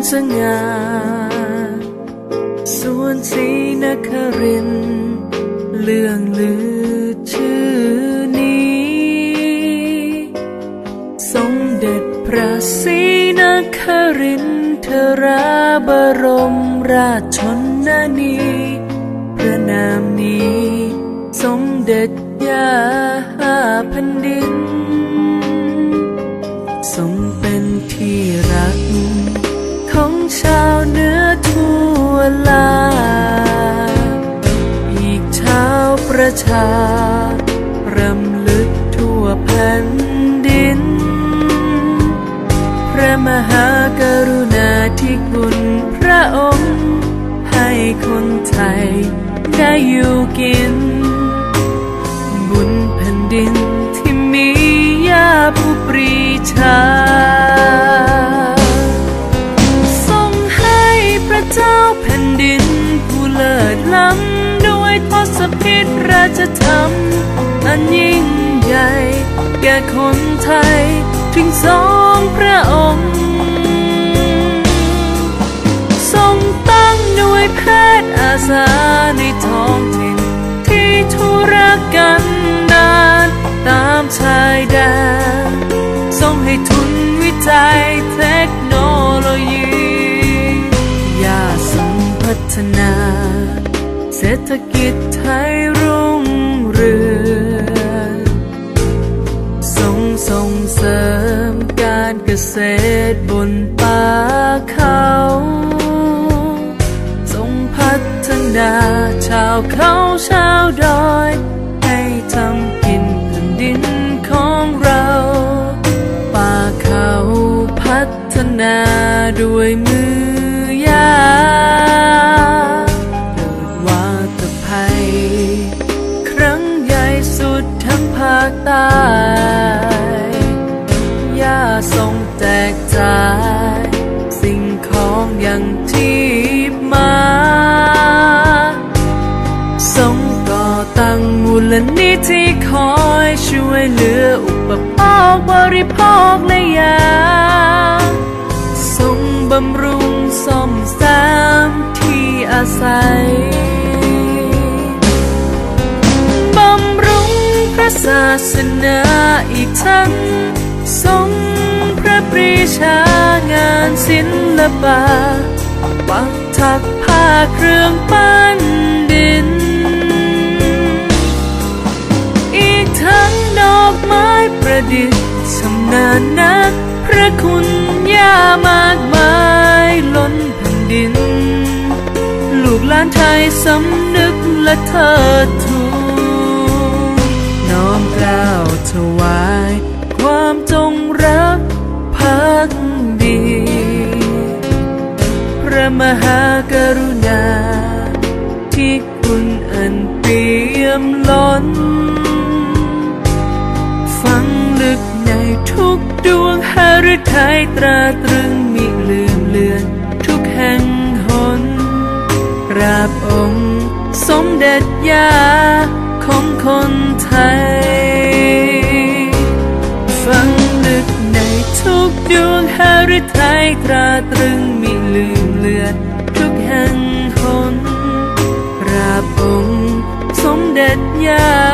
สง่าส่วนศรีนครินทร์เรื่องลือชื่อนี้สมเด็จพระศรีนครินทราบรมราชชนนีพระนามนี้สมเด็จย่าแผ่นดินทรงเป็นที่รักของชาวเหนือทั่วลาอีกชาวประชารำลึกทั่วแผ่นดินพระมหากรุณาธิคุณพระองค์ให้คนไทยได้อยู่กินบุญแผ่นดินที่มีย่าผู้ปรีชาทรงให้พระเจ้าแผ่นดินผู้เลิศล้ำด้วยทศพิธราชธรรมอันยิ่งใหญ่แก่คนไทยถึงสองพระองค์ทรงตั้งหน่วยแพทย์อาสาในท้องถิ่นที่ทุรกันดารตามชายแดนทรงให้ทุนวิจัยเทคโนโลยียาทรงพัฒนาเศรษฐกิจไทยรุ่งเรืองทรงส่งเสริมการเกษตรบนป่าเขาทรงพัฒนาชาวเขาชาวดอยให้ทำกินแผ่นดินของเราป่าเขาพัฒนาด้วยมือยาเกิดวาตภัยครั้งใหญ่สุดทั้งภาคใต้ย่าทรงแจกจ่ายสิ่งของอย่างที่มาทรงก่อตั้งมูลนิธิคอยช่วยเหลืออุปโภคบริโภคและยาทรงบำรุงซ่อมแซมที่อาศัยบำรุงพระศาสนาอีกทั้งทรงพระปรีชางานศิลปะปักถักผ้าเครื่องปั้นดินอีกทั้งดอกไม้ประดิษฐ์ชำนาญนักพระคุณย่ามากมายล้นแผ่นดินลูกหลานไทยสำนึกและเทิดทูนน้อมเกล้าถวายความจงรักภักดีพระมหากรุณาที่คุณอันเปี่ยมล้นฝังลึกในทุกดวงหฤทัยตราตรึงมิลืมเลือนทุกแห่งหนกราบองค์สมเด็จย่าของคนไทยฝังลึกในทุกดวงหฤทัยตราตรึงมิลืมเลือนทุกแห่งหนกราบองค์สมเด็จย่า